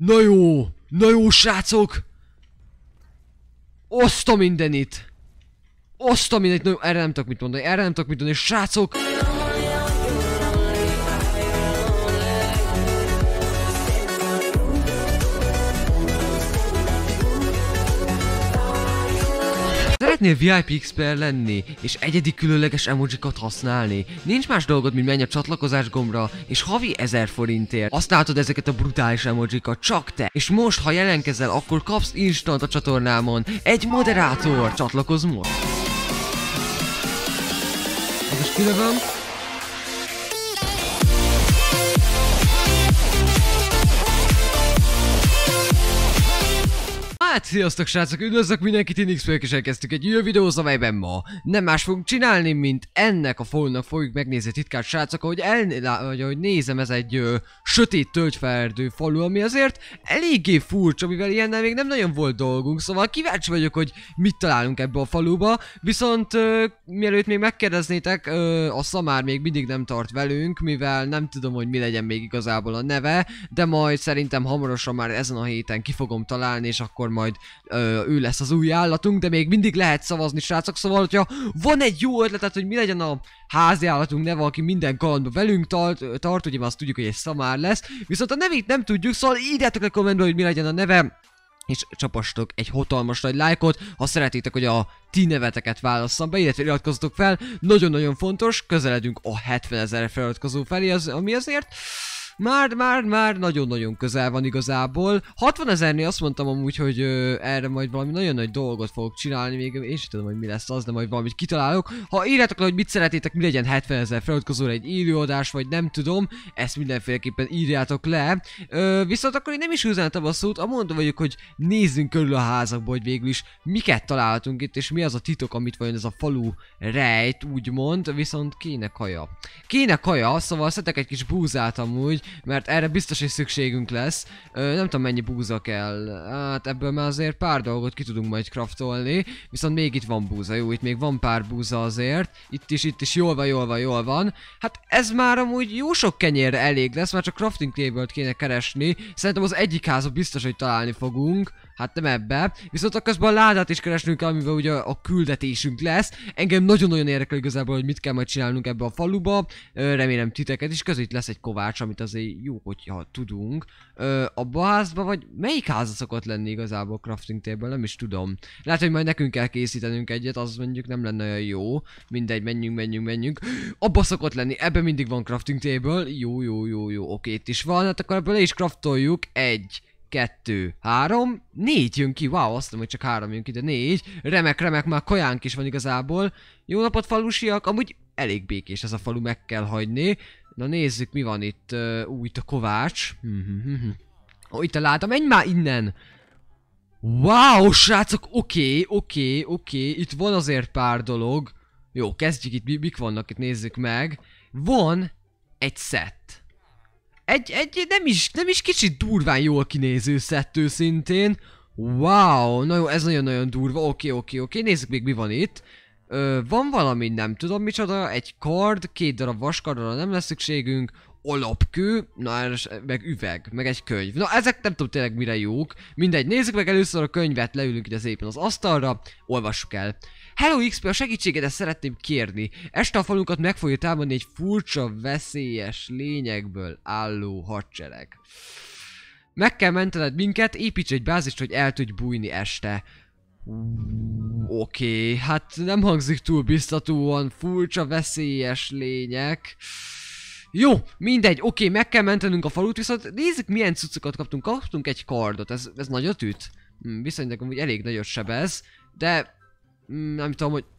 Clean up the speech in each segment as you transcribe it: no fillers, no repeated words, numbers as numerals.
Na jó srácok! Oszd a mindenit! Oszd a mindenit! Na, erre nem tudok mit mondani, srácok! Szeretnél VIP XP-r lenni, és egyedi különleges emojikat használni? Nincs más dolgod, mint menj a csatlakozás gombra, és havi 1000 forintért használhatod ezeket a brutális emojikat, csak te. És most, ha jelentkezel, akkor kapsz instant a csatornámon egy moderátor. Csatlakozz most! Az is kilövöm. Hát sziasztok srácok, üdvözlök mindenkit, én XP-ök, és elkezdtük egy új videóhoz, amelyben ma nem más fogunk csinálni, mint ennek a falunak fogjuk megnézni a titkát, srácok. Ahogy nézem, ez egy sötét tölgyfaerdő falu, ami azért eléggé furcsa, mivel ilyennel még nem nagyon volt dolgunk, szóval kíváncsi vagyok, hogy mit találunk ebbe a faluba. Viszont mielőtt még megkérdeznétek, a Szamár még mindig nem tart velünk, mivel nem tudom, hogy mi legyen még igazából a neve, de majd szerintem hamarosan már ezen a héten ki fogom találni, és akkor majd ő lesz az új állatunk, de még mindig lehet szavazni, srácok, szóval hogyha van egy jó ötletet, hogy mi legyen a házi állatunk neve, aki minden kalandba velünk tart, ugye azt tudjuk, hogy egy Szamár lesz, viszont a nevét nem tudjuk, szóval írjátok le kommentbe, hogy mi legyen a neve, és csapastok egy hatalmas nagy lájkot, ha szeretitek, hogy a ti neveteket válasszam be, illetve iratkozzatok fel, nagyon-nagyon fontos, közeledünk a 70 000 feliratkozó felé, ami azért már nagyon-nagyon közel van igazából. 60 000-nél azt mondtam amúgy, hogy erre majd valami nagyon nagy dolgot fogok csinálni, még én sem tudom, hogy mi lesz az, de majd valamit kitalálok. Ha írjátok le, hogy mit szeretnétek, mi legyen 70 000 feliratkozóra egy élőadás, vagy nem tudom, ezt mindenféleképpen írjátok le. Viszont akkor én nem is üzenetem a szót, amondom vagyok, hogy nézzünk körül a házakba, hogy végül is miket találhatunk itt, és mi az a titok, amit vajon ez a falu rejt, úgymond, viszont kéne kaja, szóval szedek egy kis búzát amúgy, mert erre biztos, hogy szükségünk lesz. Nem tudom, mennyi búza kell. Hát ebből már azért pár dolgot ki tudunk majd craftolni. Viszont még itt van búza. Jó, itt még van pár búza azért. Itt is jól van. Hát ez már amúgy jó sok kenyérre elég lesz, már csak crafting table-t kéne keresni. Szerintem az egyik házat biztos, hogy találni fogunk. Hát nem ebbe. Viszont akközben a ládát is keresnünk kell, amivel ugye a küldetésünk lesz. Engem nagyon-nagyon érdekel igazából, hogy mit kell majd csinálnunk ebbe a faluba. Remélem titeket is. Között lesz egy kovács, amit azért jó, hogyha tudunk. Abba a házba, vagy melyik háza szokott lenni igazából crafting table, nem is tudom. Lehet, hogy majd nekünk kell készítenünk egyet, az mondjuk nem lenne olyan jó. Mindegy, menjünk. Abba szokott lenni, ebben mindig van crafting table. Jó, oké, itt is van, hát akkor ebből le is craftoljuk. 1, 2, 3, 4 jön ki, wow, azt mondom, hogy csak 3 jön ki, de 4. Remek, már kajánk is van igazából. Jó napot, falusiak, amúgy elég békés ez a falu, meg kell hagyni. Na nézzük, mi van itt. Itt a kovács. Itt a láda, menj már innen! Wow, srácok, oké. Itt van azért pár dolog. Jó, kezdjük itt, mik vannak itt, nézzük meg. Van egy szett. Egy nem is kicsit durván jól kinéző szett őszintén. Wow, na jó, ez nagyon-nagyon durva, oké, nézzük még mi van itt. Van valami, nem tudom micsoda, egy kard, 2 darab vaskardra nem lesz szükségünk, alapkő, meg üveg, meg egy könyv. Na ezek nem tudom tényleg mire jók. Mindegy, nézzük meg először a könyvet, leülünk ide szépen az asztalra, olvassuk el. Hello XP, a segítségedet szeretném kérni. Este a falunkat meg fogja támadni egy furcsa, veszélyes lényekből álló hadsereg. Meg kell mentened minket, építs egy bázist, hogy el tudj bújni este. Oké, hát nem hangzik túl biztatóan, furcsa, veszélyes lények. Jó, mindegy, oké, meg kell mentenünk a falut, viszont nézzük milyen cuccokat kaptunk. Kaptunk egy kardot, ez nagyot üt? Viszonylag amúgy elég nagyot sebez, de nem tudom, hogy...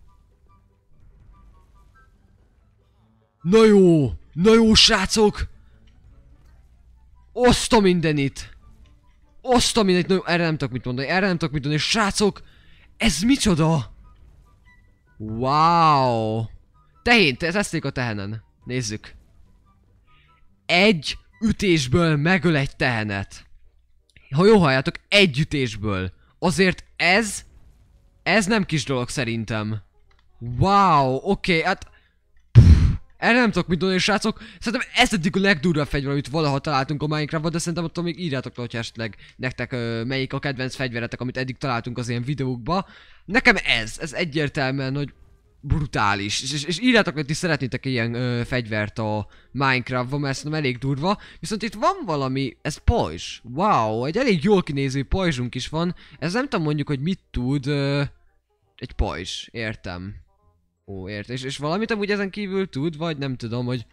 Na jó srácok! Oszd a mindenit! Na, erre nem tudok mit mondani, srácok! Ez micsoda? Wow! Tehén, teszték a tehenen. Nézzük. Egy ütésből megöl egy tehenet. Ha jól halljátok, egy ütésből. Azért ez nem kis dolog szerintem. Wow, oké, hát... Erre nem tudok mit mondani, srácok. Szerintem ez eddig a legdurvább fegyver, amit valaha találtunk a Minecraftban, de szerintem attól még írjátok le, hogy esetleg nektek melyik a kedvenc fegyveretek, amit eddig találtunk az ilyen videókba. Nekem ez egyértelműen, hogy brutális. És írjátok, hogy ti szeretnétek ilyen fegyvert a Minecraftban, mert szerintem elég durva. Viszont itt van valami, ez pajzs. Wow, egy elég jól kinéző pajzsunk is van. Ez nem tudom mondjuk, hogy mit tud. Egy pajzs, értem. Ó, értem. És valamit amúgy ezen kívül tud, vagy nem tudom, hogy...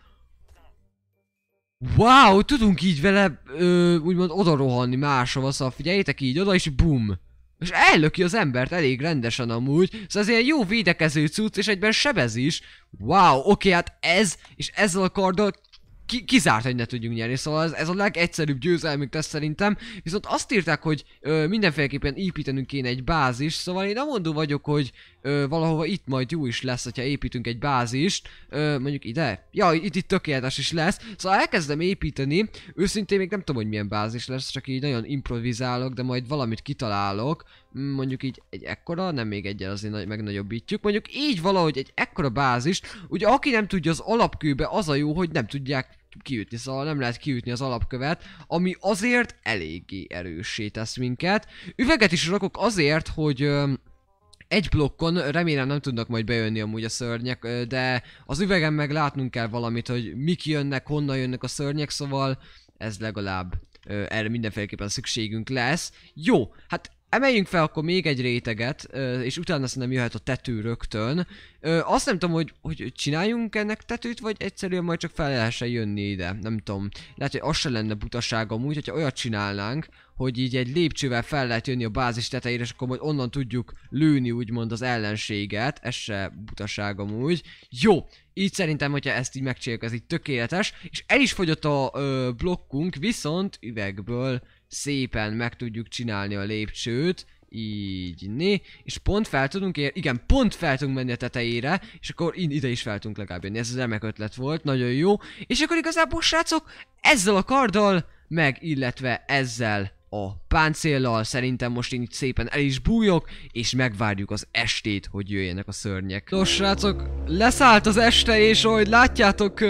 Wow, tudunk így vele úgymond oda rohanni máshova, szóval figyeljétek így oda, és bum! És ellöki az embert elég rendesen amúgy, szóval ez ilyen jó védekező cucc, és egyben sebez is. Wow, oké, hát ez, és ezzel a karddal kizárt, hogy ne tudjunk nyerni, szóval ez a legegyszerűbb győzelmünk lesz szerintem. Viszont azt írták, hogy mindenféleképpen építenünk kéne egy bázis, szóval én amondó vagyok, hogy valahova itt majd jó is lesz, hogyha építünk egy bázist. Mondjuk ide? Ja, itt tökéletes is lesz. Szóval elkezdem építeni, őszintén még nem tudom, hogy milyen bázis lesz, csak így nagyon improvizálok, de majd valamit kitalálok. Mondjuk így egy ekkora, nem még egyel azért megnagyobbítjuk. Mondjuk így valahogy egy ekkora bázist. Ugye aki nem tudja az alapkőbe, az a jó, hogy nem tudják kiütni, szóval nem lehet kiütni az alapkövet, ami azért eléggé erőssé tesz minket. Üveget is rakok azért, hogy egy blokkon, remélem nem tudnak majd bejönni amúgy a szörnyek, de az üvegen meg látnunk kell valamit, hogy mik jönnek, honnan jönnek a szörnyek, szóval ez legalább erre mindenféleképpen szükségünk lesz. Jó, hát emeljünk fel akkor még egy réteget, és utána szerintem jöhet a tető rögtön. Azt nem tudom, hogy csináljunk ennek tetőt, vagy egyszerűen majd csak fel lehessen jönni ide. Nem tudom. Lehet, hogy az se lenne butaság amúgy, hogyha olyat csinálnánk, hogy így egy lépcsővel fel lehet jönni a bázis tetejére, és akkor majd onnan tudjuk lőni úgymond az ellenséget. Ez se butaság amúgy. Jó, így szerintem, hogyha ezt így megcsináljuk, ez így tökéletes. És el is fogyott a blokkunk, viszont üvegből szépen meg tudjuk csinálni a lépcsőt. Így, né. És pont fel tudunk igen, pont fel tudunk menni a tetejére, és akkor ide is fel tudunk legalább jönni. Ez az remek ötlet volt, nagyon jó. És akkor igazából, srácok, ezzel a karddal, meg illetve ezzel a páncéllal szerintem most én itt szépen el is bújok, és megvárjuk az estét, hogy jöjjenek a szörnyek. Nos, srácok, leszállt az este, és ahogy látjátok,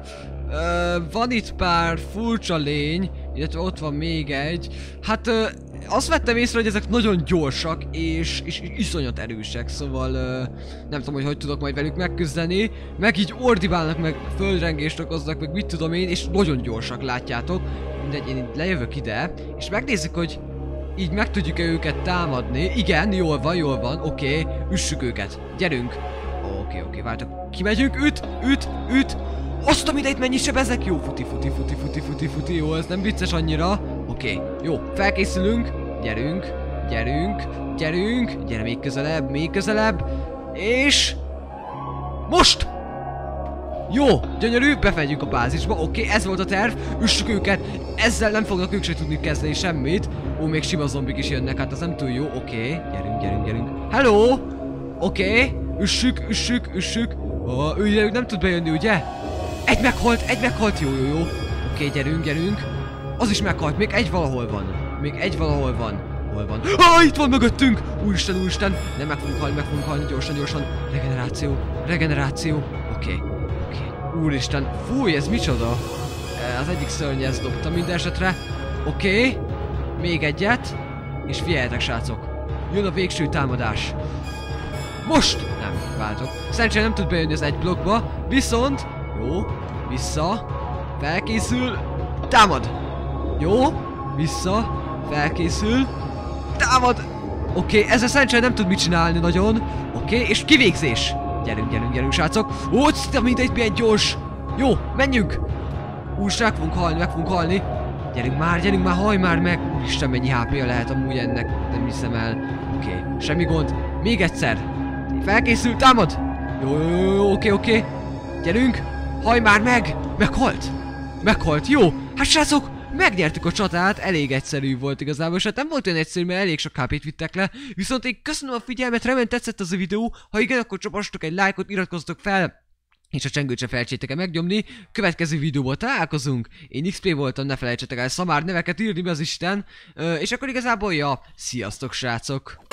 van itt pár furcsa lény, illetve ott van még egy. Hát azt vettem észre, hogy ezek nagyon gyorsak, és iszonyat erősek, szóval nem tudom, hogy tudok majd velük megküzdeni. Meg így ordibálnak, meg földrengést okoznak, meg mit tudom én, és nagyon gyorsak, látjátok. Mindegy, én itt lejövök ide, és megnézzük, hogy így meg tudjuk-e őket támadni. Igen, jól van, oké, üssük őket, gyerünk. Oké, vártok, kimegyünk, üt. Azt a mindent mennyi sebezek? Jó, futi, jó, ez nem vicces annyira. Oké, jó, felkészülünk. Gyerünk. Gyere még közelebb. És... most! Jó, gyönyörű, befejezjük a bázisba, oké, ez volt a terv, üssük őket, ezzel nem fognak ők se tudni kezdeni semmit. Ó, még sima zombik is jönnek, hát az nem túl jó, oké, gyerünk. Hello! Oké, üssük. Ő nem tud bejönni, ugye? Egy meghalt, jó. Oké, gyerünk. Az is meghalt, még egy valahol van. Hol van? Itt van mögöttünk! Úristen! Nem, meg fogunk halni, gyorsan. Regeneráció. Oké. Úristen, fúj, ez micsoda? Az egyik szörny ezt dobta minden esetre. Oké. Még egyet. És figyeljetek, srácok. Jön a végső támadás. Most! Nem, váltok. Szerencsére nem tud bejönni az egy blokkba, viszont... jó, vissza. Felkészül. Támad! Jó, vissza. Felkészül. Támad! Oké, ezzel szerencsére nem tud mit csinálni nagyon. Oké, és kivégzés. Gyerünk, srácok. Ó, mindegy, milyen gyors. Jó, menjünk. Úristen, meg fogunk halni. Gyerünk már, hajj már meg. Úristen, mennyi HP-ja lehet amúgy ennek. Nem hiszem el. Oké, semmi gond. Még egyszer. Felkészül, támad. Jó, oké. Gyerünk. Hajj már meg. Meghalt, jó. Hát srácok, megnyertük a csatát, elég egyszerű volt igazából, és hát nem volt olyan egyszerű, mert elég sok HP-t vittek le. Viszont én köszönöm a figyelmet, remélem tetszett az a videó. Ha igen, akkor csapassatok egy lájkot, iratkozzatok fel, és a csengőt se felejtsétek el megnyomni. Következő videóban találkozunk. Én XP voltam, ne felejtsetek el szamár neveket írni be az Isten. És akkor igazából, ja, sziasztok, srácok!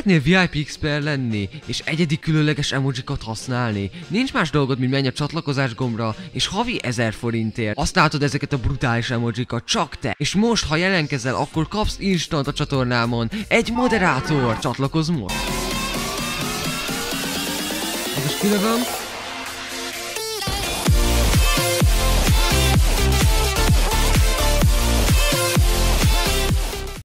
Szeretnél VIP XP lenni, és egyedi különleges emojikat használni? Nincs más dolgod, mint menj a csatlakozás gombra, és havi 1000 forintért használhatod ezeket a brutális emojikat, csak te. És most, ha jelentkezel, akkor kapsz instant a csatornámon egy moderátor. Csatlakozz most! Az is kilövöm.